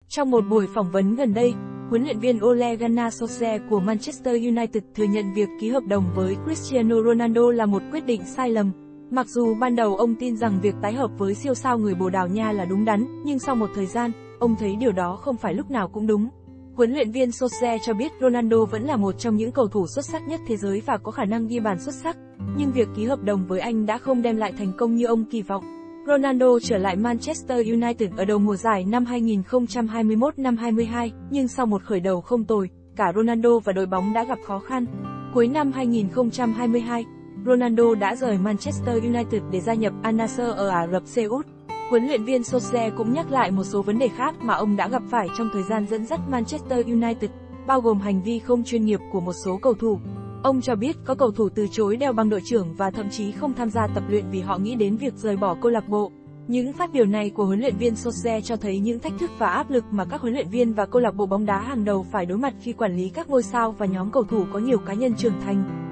Trong một buổi phỏng vấn gần đây, huấn luyện viên Ole Gunnar Solskjaer của Manchester United thừa nhận việc ký hợp đồng với Cristiano Ronaldo là một quyết định sai lầm. Mặc dù ban đầu ông tin rằng việc tái hợp với siêu sao người Bồ Đào Nha là đúng đắn, nhưng sau một thời gian, ông thấy điều đó không phải lúc nào cũng đúng. Huấn luyện viên Solskjaer cho biết Ronaldo vẫn là một trong những cầu thủ xuất sắc nhất thế giới và có khả năng ghi bàn xuất sắc, nhưng việc ký hợp đồng với anh đã không đem lại thành công như ông kỳ vọng. Ronaldo trở lại Manchester United ở đầu mùa giải năm 2021-22, nhưng sau một khởi đầu không tồi, cả Ronaldo và đội bóng đã gặp khó khăn. Cuối năm 2022, Ronaldo đã rời Manchester United để gia nhập Al Nassr ở Ả Rập Xê Út. Huấn luyện viên Solskjaer cũng nhắc lại một số vấn đề khác mà ông đã gặp phải trong thời gian dẫn dắt Manchester United, bao gồm hành vi không chuyên nghiệp của một số cầu thủ. Ông cho biết có cầu thủ từ chối đeo băng đội trưởng và thậm chí không tham gia tập luyện vì họ nghĩ đến việc rời bỏ câu lạc bộ. Những phát biểu này của huấn luyện viên Solskjaer cho thấy những thách thức và áp lực mà các huấn luyện viên và câu lạc bộ bóng đá hàng đầu phải đối mặt khi quản lý các ngôi sao và nhóm cầu thủ có nhiều cá nhân trưởng thành.